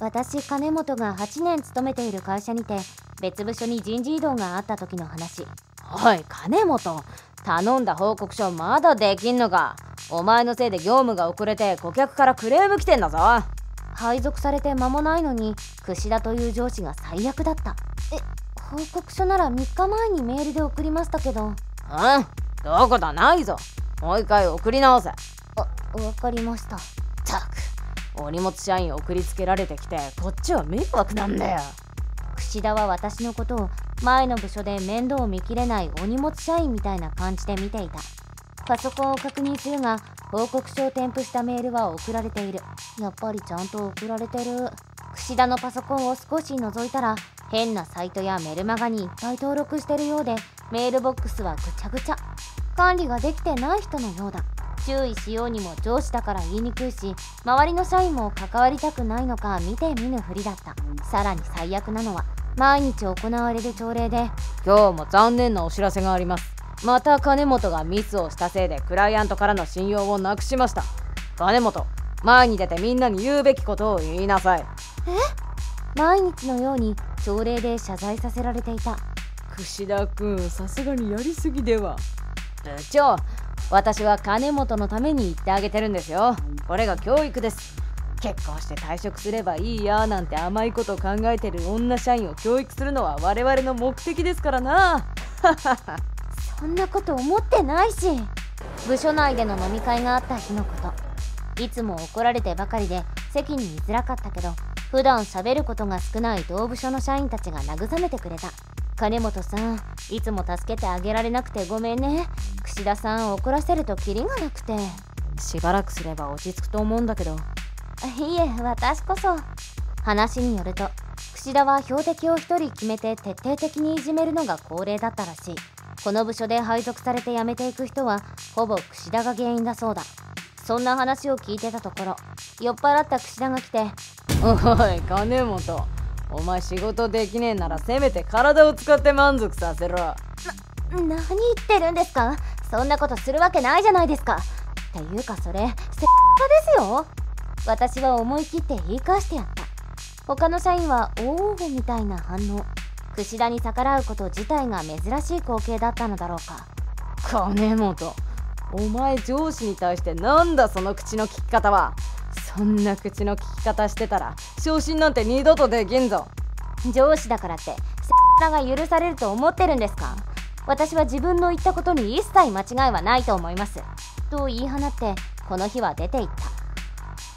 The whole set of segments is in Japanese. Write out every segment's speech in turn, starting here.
私金本が8年勤めている会社にて別部署に人事異動があった時の話。 おい金本、頼んだ報告書まだできんのか。お前のせいで業務が遅れて顧客からクレーム来てんだぞ。 配属されて間もないのに櫛田という上司が最悪だった。報告書なら3日前にメールで送りましたけど。 どこだ、ないぞ。もう一回送り直せ。 わかりました。 たく、お荷物社員送りつけられてきてこっちは迷惑なんだよ。 櫛田は私のことを前の部署で面倒を見きれないお荷物社員みたいな感じで見ていた。パソコンを確認するが報告書を添付したメールは送られている。やっぱりちゃんと送られてる。櫛田のパソコンを少し覗いたら変なサイトやメルマガにいっぱい登録してるようで、メールボックスはぐちゃぐちゃ。管理ができてない人のようだ。注意しようにも上司だから言いにくいし、周りの社員も関わりたくないのか見て見ぬふりだった。さらに最悪なのは毎日行われる朝礼で、 今日も残念なお知らせがあります。また金本がミスをしたせいでクライアントからの信用をなくしました。金本、前に出てみんなに言うべきことを言いなさい。 毎日のように朝礼で謝罪させられていた。 櫛田君、さすがにやりすぎでは。部長、私は金本のために言ってあげてるんですよ。これが教育です。結婚して退職すればいいやなんて甘いことを考えてる女社員を教育するのは我々の目的ですからな。 そんなこと思ってないし。部署内での飲み会があった日のこと。いつも怒られてばかりで席に居づらかったけど、普段喋ることが少ない同部署の社員たちが慰めてくれた。金本さん、いつも助けてあげられなくてごめんね。櫛田さん怒らせるとキリがなくて。 しばらくすれば落ち着くと思うんだけど。 いえ、私こそ。話によると櫛田は標的を一人決めて徹底的にいじめるのが恒例だったらしい。この部署で配属されて辞めていく人はほぼ櫛田が原因だそうだ。そんな話を聞いてたところ、酔っ払った櫛田が来て、 おい金本、お前仕事できねえならせめて体を使って満足させろ。 何言ってるんですか。そんなことするわけないじゃないですか。っていうかそれですよ。私は思い切って言い返してやった。他の社員はおーみたいな反応。櫛田に逆らうこと自体が珍しい光景だったのだろうか。 金本、お前上司に対してなんだその口の利き方は。そんな口の利き方してたら昇進なんて二度とできんぞ。 上司だからってが許されると思ってるんですか。私は自分の言ったことに一切間違いはないと思いますと言い放ってこの日は出て行った。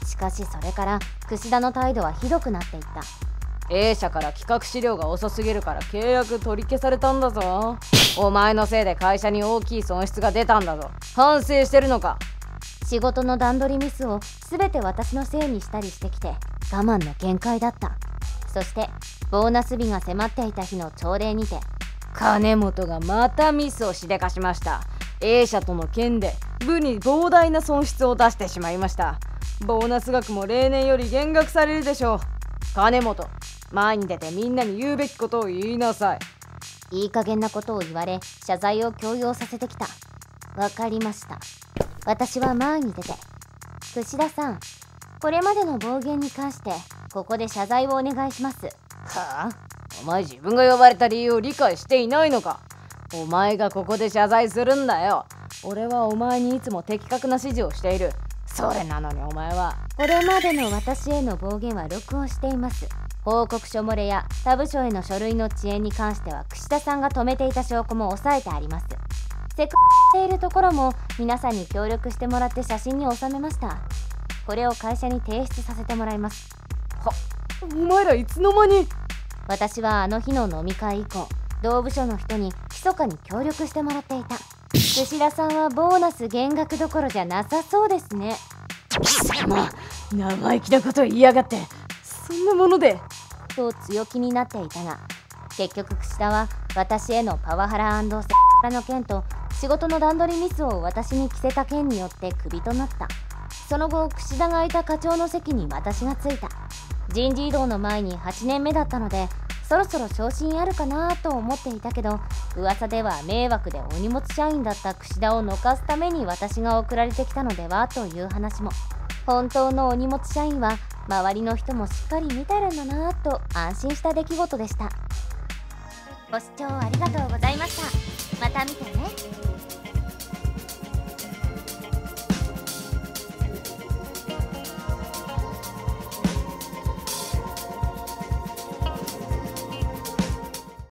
しかしそれから櫛田の態度はひどくなっていった。 A 社から企画資料が遅すぎるから契約取り消されたんだぞ。お前のせいで会社に大きい損失が出たんだぞ。反省してるのか。 仕事の段取りミスを全て私のせいにしたりしてきて我慢の限界だった。そしてボーナス日が迫っていた日の朝礼にて、 金本がまたミスをしでかしました。 A 社との件で部に膨大な損失を出してしまいました。ボーナス額も例年より減額されるでしょう。金本、前に出てみんなに言うべきことを言いなさい。 いい加減なことを言われ謝罪を強要させてきた。わかりました。私は前に出て、櫛田さん、これまでの暴言に関してここで謝罪をお願いします。 はあ？お前自分が呼ばれた理由を理解していないのか。お前がここで謝罪するんだよ。俺はお前にいつも的確な指示をしている。それなのにお前は。 これまでの私への暴言は録音しています。報告書漏れや他部署への書類の遅延に関しては櫛田さんが止めていた証拠も押さえてあります。せっかくしているところも皆さんに協力してもらって写真に収めました。これを会社に提出させてもらいます。 は、お前らいつの間に。 私はあの日の飲み会以降、同部署の人に密かに協力してもらっていた。櫛田さんはボーナス減額どころじゃなさそうですね。 貴様、生意気なこと言いやがって。そんなものでと強気になっていたが、結局櫛田は私へのパワハラ&セクハラの件と仕事の段取りミスを私に着せた件によってクビとなった。その後櫛田がいた課長の席に私がついた。人事異動の前に8年目だったのでそろそろ昇進あるかなと思っていたけど、噂では迷惑でお荷物社員だった櫛田をのかすために私が送られてきたのではという話も。本当のお荷物社員は周りの人もしっかり見てるんだなぁと安心した出来事でした。ご視聴ありがとうございました。また見てね。